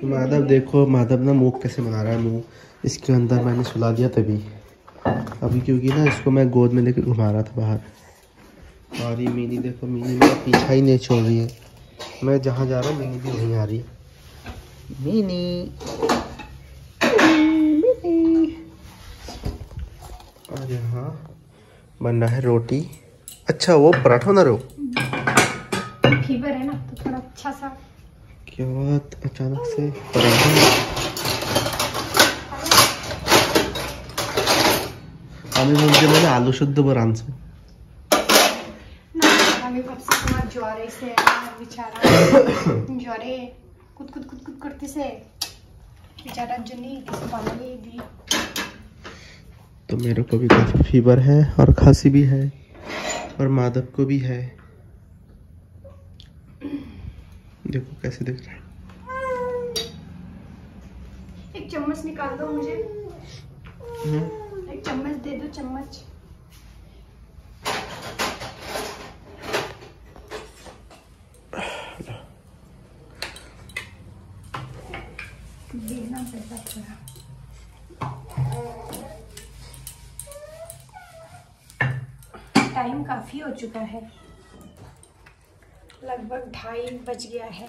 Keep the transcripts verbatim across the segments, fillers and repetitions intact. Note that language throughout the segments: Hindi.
माधव देखो, माधव ना मुंह कैसे बना रहा है, मुंह इसके अंदर मैंने सुला दिया तभी अभी, क्योंकि ना इसको मैं गोद में लेकर घुमा रहा था बाहर। और ये मीनी देखो, मीनी मेरा पीछा ही नहीं छोड़ रही है, मैं जहाँ जा रहा हूँ मीनी भी वहीं आ रही है। मीनी मीनी। और यहाँ बन रहा है रोटी। अच्छा वो पराठा बना रहे हो? फीवर है ना तो थोड़ा अच्छा सा। क्या बात, अचानक से पराठा? आम्ही म्हणजे मला आलू शुद्ध बरांचं आम्ही पप्पा ज्वारे से बिचारा ज्वारे कुद कुद कुद कुद करते से बेचारा जुनी किसी बनाने दी। तो मेरे को भी काफी फीवर है और खांसी भी है और माधव को भी है। देखो कैसे दिख रहा है। एक चम्मच निकाल दो मुझे। एक चम्मच दे दो, चम्मच। देना पड़ता थोड़ा। टाइम काफी हो चुका है, लगभग ढाई बज गया है।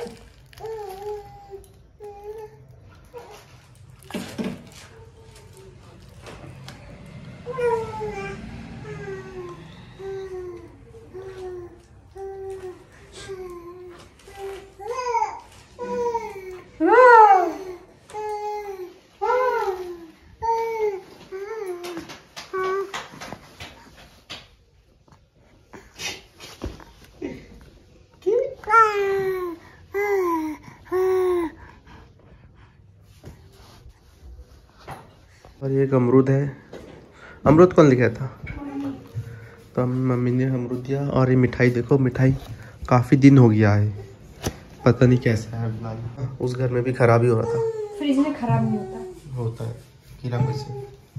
और ये एक अमरूद है। अमरूद कौन लेके आया था? तो हम मम्मी ने अमरूद दिया। और ये मिठाई देखो, मिठाई काफ़ी दिन हो गया है, पता नहीं कैसा है फिलहाल। उस घर में भी खराब ही हो रहा था। फ्रिज में खराब नहीं होता होता है कीड़ा कैसे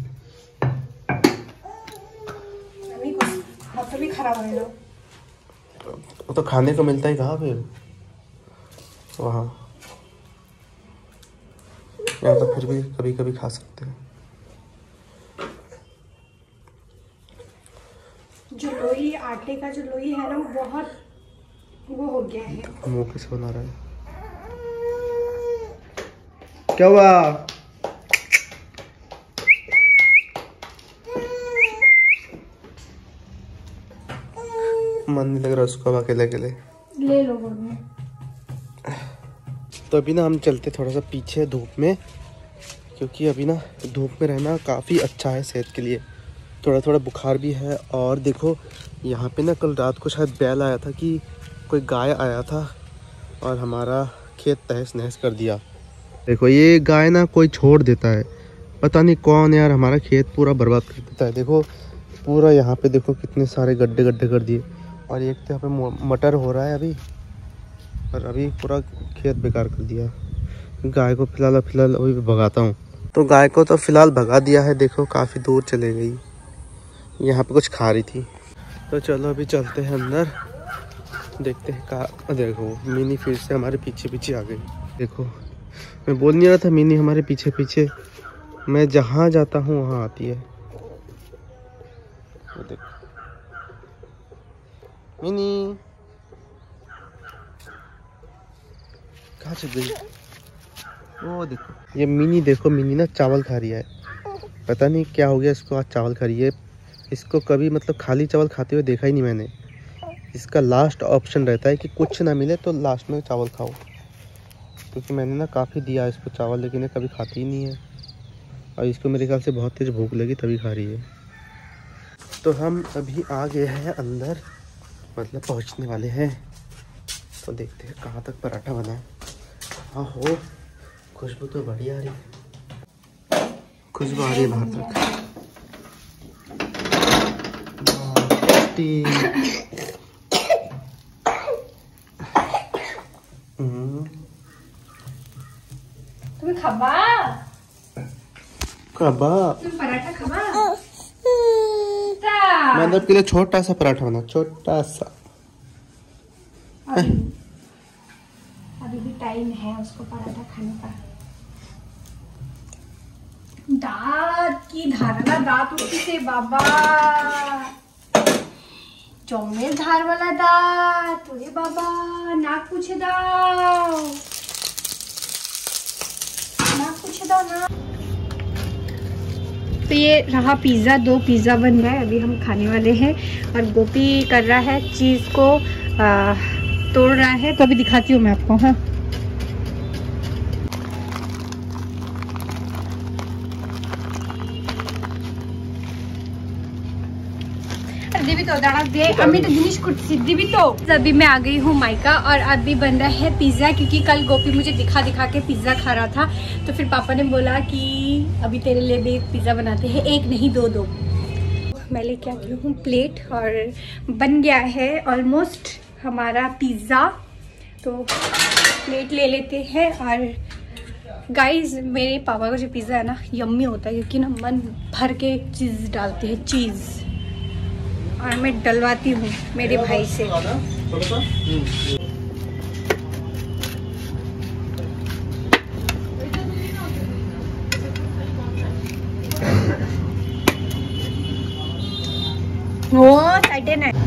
तो भी खराब है। वो तो खाने को मिलता ही कहाँ फिर वहाँ, या तो फिर भी कभी कभी खा सकते हैं। जो लोई आटे का जो लोई है ना वो बहुत वो हो गया है। मुंह कैसे बना रहा है? क्या हुआ? मन नहीं लग रहा उसको अकेले अकेले। ले लो बोलो। तो अभी ना हम चलते थोड़ा सा पीछे धूप में, क्योंकि अभी ना धूप में रहना काफ़ी अच्छा है सेहत के लिए। थोड़ा थोड़ा बुखार भी है। और देखो यहाँ पे ना कल रात को शायद बैल आया था कि कोई गाय आया था और हमारा खेत तहस नहस कर दिया। देखो ये गाय ना कोई छोड़ देता है, पता नहीं कौन यार, हमारा खेत पूरा बर्बाद कर देता है। देखो पूरा यहाँ पे देखो कितने सारे गड्ढे गड्ढे कर दिए। और एक तो यहाँ पे मटर हो रहा है अभी, और अभी पूरा खेत बेकार कर दिया। गाय को फिलहाल फिलहाल अभी भगाता हूँ। तो गाय को तो फिलहाल भगा दिया है। देखो काफ़ी दूर चले गई, यहाँ पे कुछ खा रही थी। तो चलो अभी चलते हैं अंदर, देखते हैं कहाँ। देखो मिनी फिर से हमारे पीछे पीछे आ गई। देखो मैं बोल नहीं रहा था मिनी हमारे पीछे पीछे, मैं जहाँ जाता हूँ वहाँ आती है। तो देखो मिनी कहाँ चल गई? वो देखो ये मिनी, देखो मिनी ना चावल खा रही है, पता नहीं क्या हो गया इसको, आज चावल खा रही है। इसको कभी मतलब खाली चावल खाते हुए देखा ही नहीं मैंने। इसका लास्ट ऑप्शन रहता है कि कुछ ना मिले तो लास्ट में चावल खाओ, क्योंकि मैंने ना काफ़ी दिया इसको चावल, लेकिन ये कभी खाती ही नहीं है। और इसको मेरे ख्याल से बहुत तेज़ भूख लगी तभी खा रही है। तो हम अभी आ गए हैं अंदर, मतलब पहुंचने वाले हैं। तो देखते हैं कहाँ तक पराठा बना है। हाँ हो, खुशबू तो बढ़िया आ रही है, खुशबू आ रही है बाहर तक। तुम्हें खबा खबा तुम पराठा खबा। मतलब के लिए छोटा सा पराठा बना, छोटा सा। अभी, अभी भी टाइम है उसको पराठा खाने का। दांत की धारला दांत उठी से बाबा, चौमेर धार वाला दांत, अरे बाबा नाक पूछे दाओ, नाक पूछे दाओ ना। तो ये रहा पिज़्ज़ा, दो पिज़्ज़ा बन रहा है, अभी हम खाने वाले हैं। और गोपी कर रहा है चीज़ को आ, तोड़ रहा है, तो अभी दिखाती हूँ मैं आपको। हाँ भी तो दाड़ा दे अम्मी तो जिनिस कुछ सिद्धि भी तो। अभी मैं आ गई हूँ मायका और अभी बन रहा है पिज़्ज़ा, क्योंकि कल गोपी मुझे दिखा दिखा के पिज़्ज़ा खा रहा था, तो फिर पापा ने बोला कि अभी तेरे लिए भी पिज़्ज़ा बनाते हैं, एक नहीं दो दो। मैं लेके आ गई हूँ प्लेट और बन गया है ऑलमोस्ट हमारा पिज़्ज़ा। तो प्लेट ले लेते हैं। और गाइस मेरे पापा का जो पिज़्ज़ा है ना यम्मी होता है, क्योंकि ना मन भर के चीज़ डालते हैं, चीज़, और मैं डलवाती हूँ मेरे भाई से। वो टाइटन है।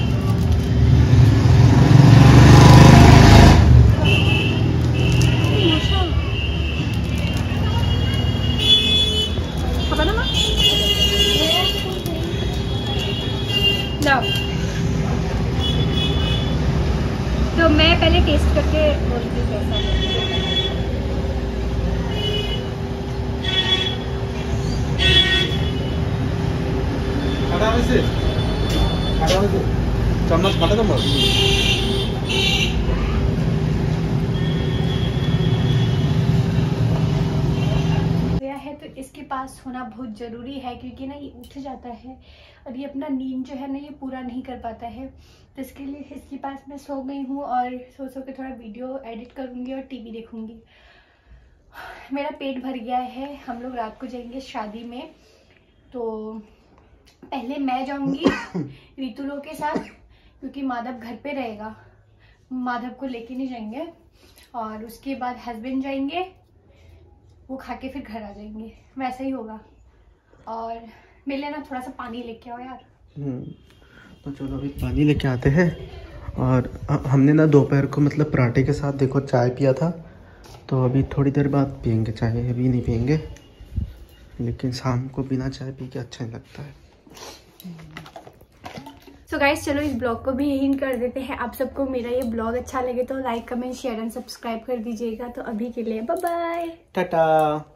तो मैं पहले टेस्ट करके बोलती हूँ कैसा है। चम्मच काटा दो है, तो इसके पास होना बहुत ज़रूरी है, क्योंकि ना ये उठ जाता है और ये अपना नींद जो है ना ये पूरा नहीं कर पाता है। तो इसके लिए इसके पास मैं सो गई हूँ और सो सो के थोड़ा वीडियो एडिट करूँगी और टीवी देखूँगी। मेरा पेट भर गया है। हम लोग रात को जाएंगे शादी में, तो पहले मैं जाऊँगी रितु लोग के साथ, क्योंकि माधव घर पे रहेगा, माधव को लेके नहीं जाएंगे। और उसके बाद हस्बैंड जाएंगे, वो खा के फिर घर आ जाएंगे, वैसा ही होगा। और मेरे लिए ना थोड़ा सा पानी लेके आओ यार। तो चलो अभी पानी लेके आते हैं। और हमने ना दोपहर को मतलब पराठे के साथ देखो चाय पिया था, तो अभी थोड़ी देर बाद पियेंगे चाय, अभी नहीं पियेंगे, लेकिन शाम को बिना चाय पी के अच्छा नहीं लगता है। सो गाइस चलो इस ब्लॉग को भी यहीं कर देते हैं। आप सबको मेरा ये ब्लॉग अच्छा लगे तो like comment share and subscribe कर दीजिएगा। तो अभी के लिए बाय बाय, टाटा।